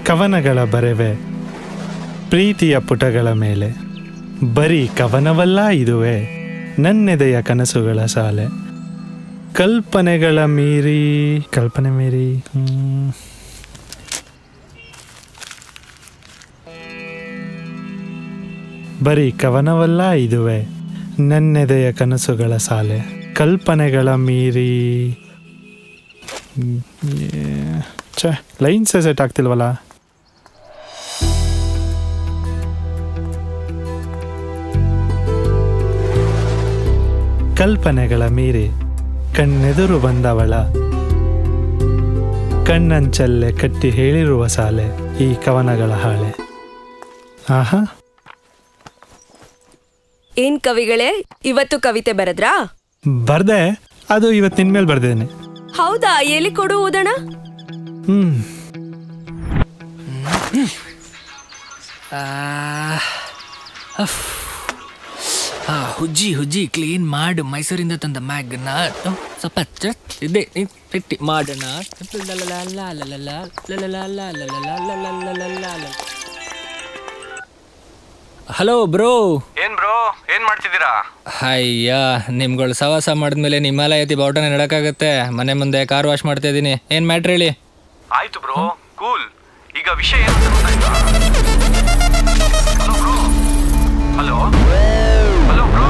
ಕವನಗಳ ಬರೆವೆ ಪ್ರೀತಿಯ ಪುಟಗಳ ಮೇಲೆ. ಬರೀ ಕವನವಲ್ಲ ಇದುವೆ ನನ್ನೆದೆಯ ಕನಸುಗಳ ಸಾಲೆ. ಕಲ್ಪನೆ ಮೀರಿ ಬರೀ ಕವನವಲ್ಲ ಇದುವೆ ನನ್ನೆದೆಯ ಕನಸುಗಳ ಸಾಲೆ. ಕಲ್ಪನೆಗಳ ಮೀರಿ ಲೈನ್ಸೇ ಸೆಟ್ ಆಗ್ತಿಲ್ವಲ್ಲ. ಕಲ್ಪನೆಗಳ ಮೀರಿ ಕಣ್ಣೆದುರು ಬಂದವಳ ಕಣ್ಣಂಚಲ್ಲೇ ಕಟ್ಟಿ ಹೇಳಿರುವ ಸಾಲೆ ಈ ಕವನಗಳ ಹಾಳೆ. ಆಹಾ, ಏನ್ ಕವಿಗಳೇ, ಇವತ್ತು ಕವಿತೆ ಬರದ್ರಾ? ಬರ್ದೆ, ಅದು ಇವತ್ತು ನಿನ್ಮೇಲೆ ಬರ್ದೇನೆ. ಹೌದಾ? ಎಲ್ಲಿ ಕೊಡು ಓದೋಣ. ಹುಜ್ಜಿ ಕ್ಲೀನ್ ಮಾಡು. ಮೈಸೂರಿಂದ ತಂದ ಮ್ಯಾಗ್ನ ಸ್ವಲ್ಪ ಇದೆ ಪೆಟ್ಟಿ ಮಾಡೋಣ. Hello bro. ಏನ್ ಬ್ರೋ, ಏನ್ ಮಾಡ್ತಿದ್ದೀರಾ? ಅಯ್ಯ, ನಿಮ್ಗಳು ಸವಾಸ ಮಾಡಿದ್ಮೇಲೆ ಹಿಮಾಲಯತಿ ಬಾವುಟನ ನೆಡಕ್ಕಾಗತ್ತೆ. ಮನೆ ಮುಂದೆ ಕಾರ್ ವಾಶ್ ಮಾಡ್ತಾ ಇದ್ದೀನಿ. ಏನ್ ಮ್ಯಾಟ್ರ್ ಹೇಳಿ? ಆಯ್ತು ಬ್ರೋ, ಕೂಲ್. ಈಗ ವಿಷಯ ಏನು ಅಂತ ಗೊತ್ತಾಯ್ತಾ? Hello hello bro.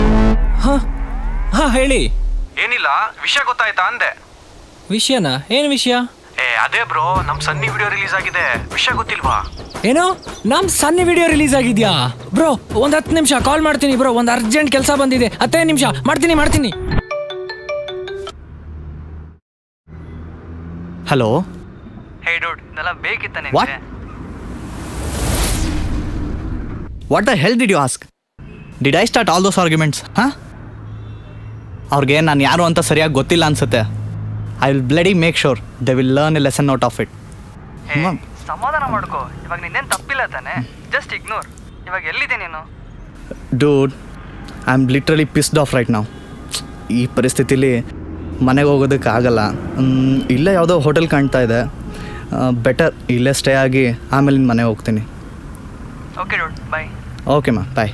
ಹಾ ಹೇಳಿ. ಏನಿಲ್ಲ, ವಿಷಯ ಗೊತ್ತಾಯ್ತಾ ಅಂದೆ. ವಿಷಯನಾ? ಏನ್ ವಿಷಯ? ಅದೇ ಬ್ರೋ, ನಮ್ ಸನ್ನಿ ವಿಡಿಯೋ ರಿಲೀಸ್ ಆಗಿದೆ. ವಿಷಯ ಗೊತ್ತಿಲ್ವಾ? ಏನೋ ನಮ್ ಸನ್ನಿ ವಿಡಿಯೋ ರಿಲೀಸ್ ಆಗಿದ್ಯಾ? ಬ್ರೋ ಒಂದ್ 10 ನಿಮಿಷ ಕಾಲ್ ಮಾಡ್ತೀನಿ ಬ್ರೋ, ಒಂದ್ ಅರ್ಜೆಂಟ್ ಕೆಲಸ ಬಂದಿದೆ. 10 ನಿಮಿಷ ಮಾಡ್ತೀನಿ. ಹಲೋ. ಹೇ ಡೂಡ್, ಇದೆಲ್ಲ ಬೇಕಿತ್ತಾನೆ. What the hell did you ask? Did I start all those arguments? ಅವ್ರಿಗೆ ನಾನು ಯಾರು ಅಂತ ಸರಿಯಾಗಿ ಗೊತ್ತಿಲ್ಲ ಅನ್ಸುತ್ತೆ. I will bloody make sure they will learn a lesson out of it. ಸಮಾಧಾನ ಮಾಡ್ಕೋ, ಇವಾಗ ನಿನ್ನೇನು ತಪ್ಪಿಲ್ಲ ತಾನೆ. Just ignore. ಇವಾಗ ಎಲ್ಲಿದೆ ನೀನು? Dude, I am literally pissed off right ನಾವು. ಈ ಪರಿಸ್ಥಿತಿಲಿ ಮನೆಗೆ ಹೋಗೋದಕ್ಕಾಗಲ್ಲ. ಇಲ್ಲೇ ಯಾವುದೋ ಹೋಟೆಲ್ ಕಾಣ್ತಾ ಇದೆ. ಬೆಟರ್ ಇಲ್ಲೇ ಸ್ಟೇ ಆಗಿ ಆಮೇಲೆ ನಿನ್ನ ಮನೆಗೆ ಹೋಗ್ತೀನಿ. ಓಕೆ ಡೂಡ್, ಬಾಯ್. ಓಕೆ ಮಾ, ಬಾಯ್.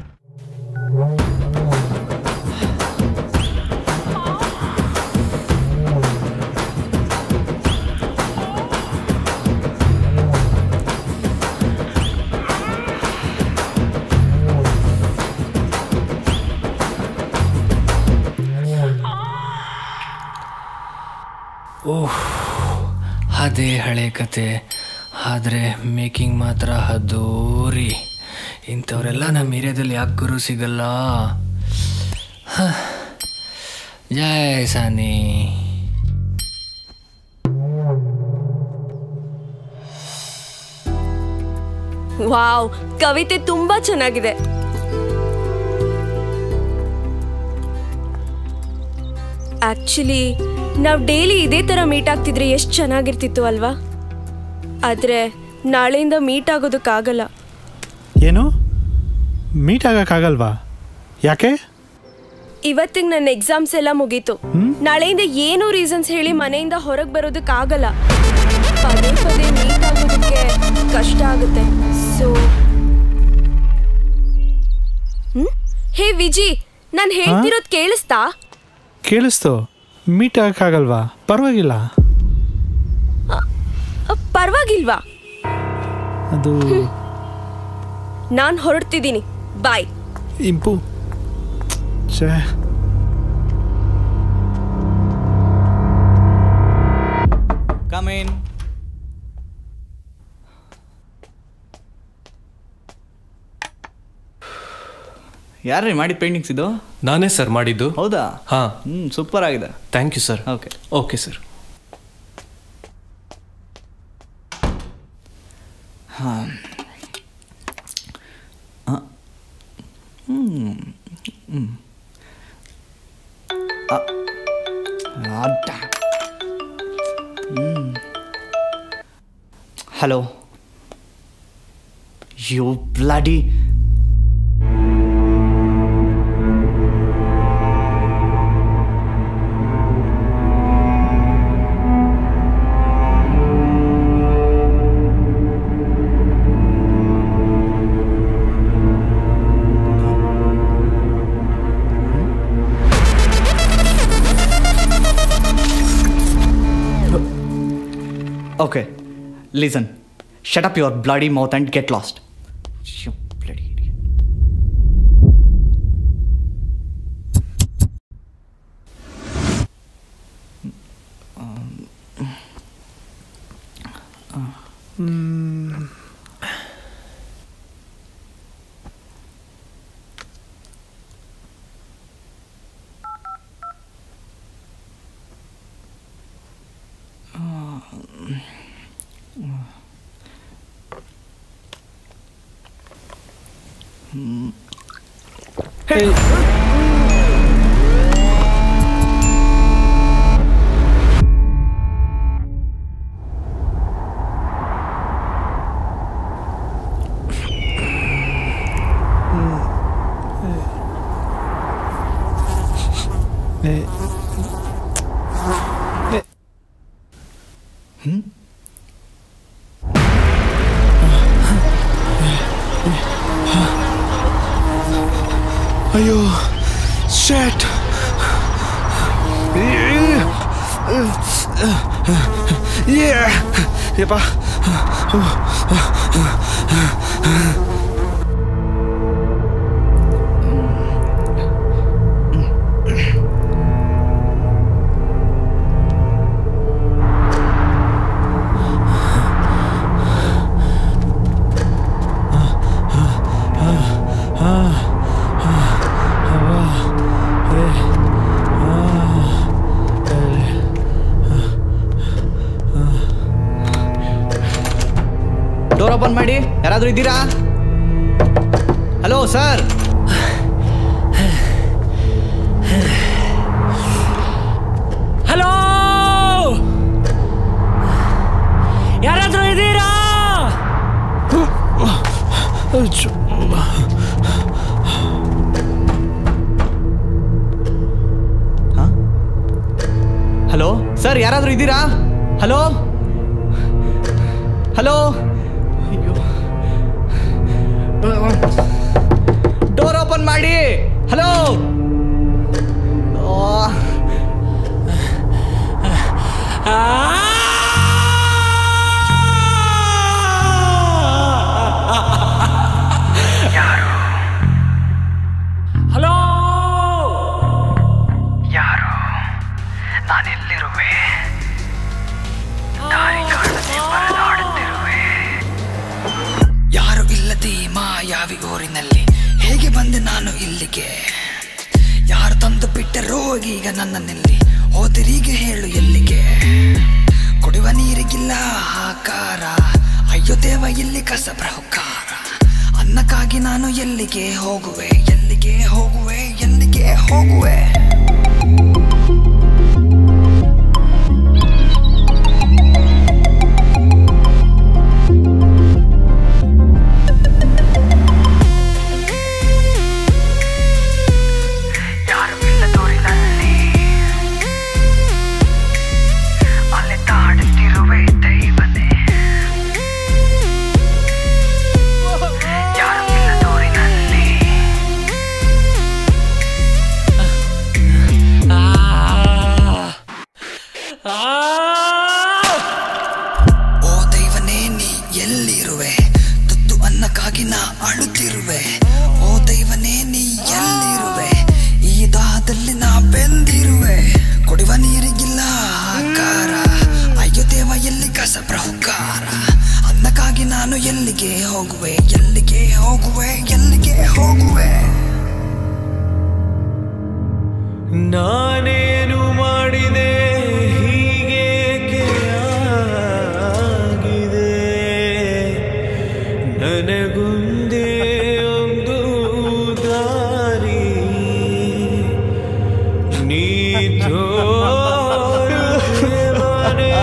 ಓಹ್, ಅದೇ ಹಳೆ ಕತೆ. ಆದರೆ ಮೇಕಿಂಗ್ ಮಾತ್ರ ಅದ್ದೂರಿ. ಇಂಥವರೆಲ್ಲ ನಮ್ಮ ಏರಿಯಾದಲ್ಲಿ ಯಾಕೆ ಗುರು ಸಿಗಲ್ಲ? ಜೈ ಸಾನಿ. ವಾವ್, ಕವಿತೆ ತುಂಬಾ ಚೆನ್ನಾಗಿದೆ. ಆಕ್ಚುಲಿ ನಾವು ಡೈಲಿ ಇದೇ ಥರ ಮೀಟ್ ಆಗ್ತಿದ್ರೆ ಎಷ್ಟು ಚೆನ್ನಾಗಿರ್ತಿತ್ತು ಅಲ್ವಾ? ಆದರೆ ನಾಳೆಯಿಂದ ಮೀಟ್ ಆಗೋದಕ್ಕಾಗಲ್ಲ. ಏನು ಮೀಟ್ ಆಗೋಕ್ಕಾಗಲ್ವಾ? ಯಾಕೆ? ಇವತ್ತಿಗೆ ನನ್ನ ಎಕ್ಸಾಮ್ಸ್ ಎಲ್ಲ ಮುಗೀತು. ನಾಳೆಯಿಂದ ಏನೂ ರೀಸನ್ಸ್ ಹೇಳಿ ಮನೆಯಿಂದ ಹೊರಗೆ ಬರೋದಕ್ಕಾಗಲ್ಲ. ಪದೇ ಪದೇ ಮೀಟ್ ಆಗೋದಕ್ಕೆ ಕಷ್ಟ ಆಗುತ್ತೆ. ಸೊ ಹೇ ವಿಜಿ, ನಾನು ಹೇಳ್ತಿರೋದು ಕೇಳಿಸ್ತಾ? ಕೇಳಿಸ್ತು. ಮೀಟ್ ಆಗೋಕ್ಕಾಗಲ್ವಾ? ಪರವಾಗಿಲ್ಲ. ಪರವಾಗಿಲ್ವಾ? ಅದು ನಾನು ಹೊರಡ್ತಿದ್ದೀನಿ. ಬಾಯ್. ಇಂಪು. ಛೇ, ಕಮ್ ಇನ್. ಯಾರ್ರೀ ಮಾಡಿದ ಪೇಂಟಿಂಗ್ಸ್ ಇದು? ನಾನೇ ಸರ್ ಮಾಡಿದ್ದು. ಹೌದಾ? ಹಾಂ. ಸೂಪರ್ ಆಗಿದೆ. Thank you sir. Okay okay sir. ಹಾಂ. Hello. You bloody. Okay, listen. Shut up your bloody mouth and get lost. You bloody idiot. Hey. ಅಯ್ಯೋ ಶೇಟ್. ಯಪ್ಪ ಡೋರ್ ಓಪನ್ ಮಾಡಿ. ಯಾರಾದರೂ ಇದ್ದೀರಾ? Hello sir. ಹಲೋ, ಯಾರಾದ್ರೂ ಇದ್ದೀರಾ? ಹಲೋ ಸರ್, ಯಾರಾದರೂ ಇದ್ದೀರಾ? Hello hello. ಅಯ್ಯೋ, ಡೋರ್ ಓಪನ್ ಮಾಡಿ. ಹಲೋ. ಹಲೋ, ಯಾರು? ನಾನೆಲ್ಲಿರುವೆ? ದಾರಿ ಕಾಣದೆ ಪರದಾಡುತ್ತಿರುವೆ. ಯಾರು ಇಲ್ಲದೆ ಮಾಯಾವಿ ಊರಿನಲ್ಲಿ ಹೇಗೆ ಬಂದೆ ನಾನು ಇಲ್ಲಿಗೆ? ಯಾರು ತಂದು ಬಿಟ್ಟರೋ ಈಗ ನನ್ನನ್ನಿಲ್ಲಿ? ಹೋದಿರಿಗೆ ಹೇಳು ಎಲ್ಲಿಗೆ? ಕುಡಿಯುವ ನೀರಿಗಿಲ್ಲ ಆಕಾರ, ಅಯ್ಯೋ ದೇವ ಇಲ್ಲಿ ಕಸಬ್ರಹುಕಾರ. ಅನ್ನಕ್ಕಾಗಿ ನಾನು ಎಲ್ಲಿಗೆ ಹೋಗುವೆ? ಎಲ್ಲಿಗೆ ಹೋಗುವೆ? ಎಲ್ಲಿಗೆ ಹೋಗುವೆ? ನಾನೇನು ಮಾಡಿದೆ ಹೀಗೇಕೆ ಆಗಿದೆ? ನನಗುಂದೇ ಒಂದು ದಾರಿ ನೀ ತೋರುತ್ತಿರುವನೆ.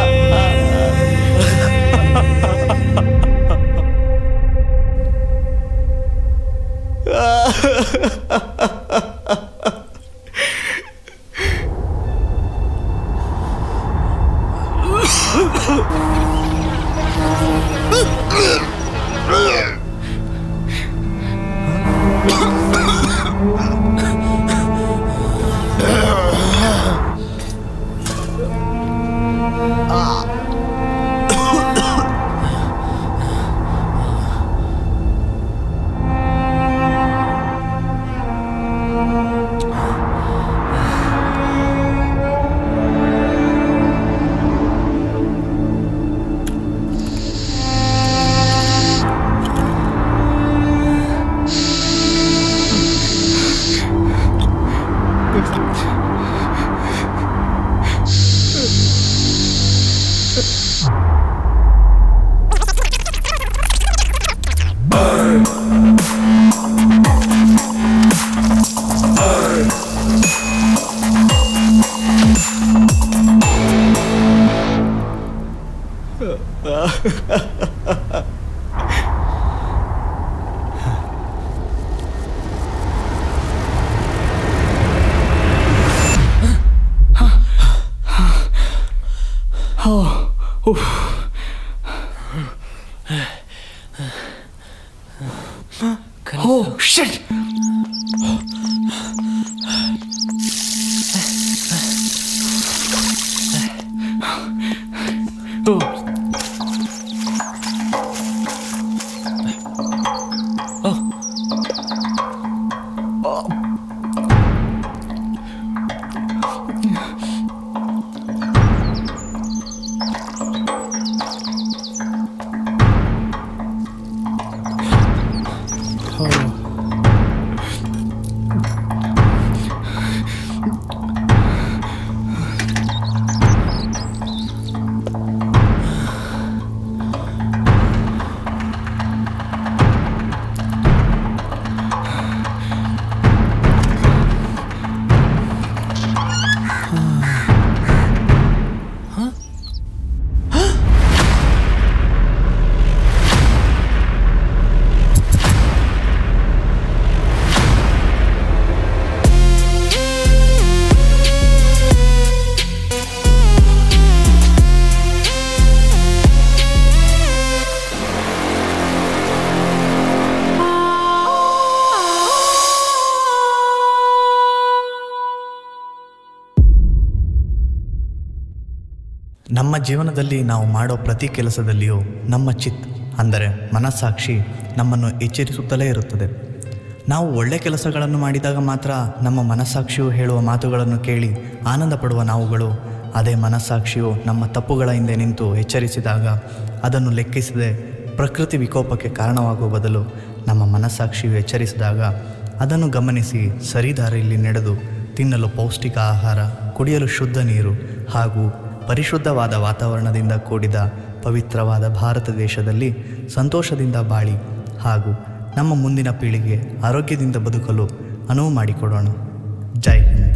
ನಮ್ಮ ಜೀವನದಲ್ಲಿ ನಾವು ಮಾಡೋ ಪ್ರತಿ ಕೆಲಸದಲ್ಲಿಯೂ ನಮ್ಮ ಚಿತ್ ಅಂದರೆ ಮನಸ್ಸಾಕ್ಷಿ ನಮ್ಮನ್ನು ಎಚ್ಚರಿಸುತ್ತಲೇ ಇರುತ್ತದೆ. ನಾವು ಒಳ್ಳೆ ಕೆಲಸಗಳನ್ನು ಮಾಡಿದಾಗ ಮಾತ್ರ ನಮ್ಮ ಮನಸ್ಸಾಕ್ಷಿಯು ಹೇಳುವ ಮಾತುಗಳನ್ನು ಕೇಳಿ ಆನಂದ ಪಡುವ ನಾವುಗಳು, ಅದೇ ಮನಸ್ಸಾಕ್ಷಿಯು ನಮ್ಮ ತಪ್ಪುಗಳ ಹಿಂದೆ ನಿಂತು ಎಚ್ಚರಿಸಿದಾಗ ಅದನ್ನು ಲೆಕ್ಕಿಸದೆ ಪ್ರಕೃತಿ ವಿಕೋಪಕ್ಕೆ ಕಾರಣವಾಗುವ ಬದಲು ನಮ್ಮ ಮನಸ್ಸಾಕ್ಷಿಯು ಎಚ್ಚರಿಸಿದಾಗ ಅದನ್ನು ಗಮನಿಸಿ ಸರಿದಾರಿಯಲ್ಲಿ ನಡೆದು ತಿನ್ನಲು ಪೌಷ್ಟಿಕ ಆಹಾರ, ಕುಡಿಯಲು ಶುದ್ಧ ನೀರು ಹಾಗೂ ಪರಿಶುದ್ಧವಾದ ವಾತಾವರಣದಿಂದ ಕೂಡಿದ ಪವಿತ್ರವಾದ ಭಾರತ ದೇಶದಲ್ಲಿ ಸಂತೋಷದಿಂದ ಬಾಳಿ ಹಾಗೂ ನಮ್ಮ ಮುಂದಿನ ಪೀಳಿಗೆ ಆರೋಗ್ಯದಿಂದ ಬದುಕಲು ಅನುವು ಮಾಡಿಕೊಡೋಣ. ಜೈ ಹಿಂದ್.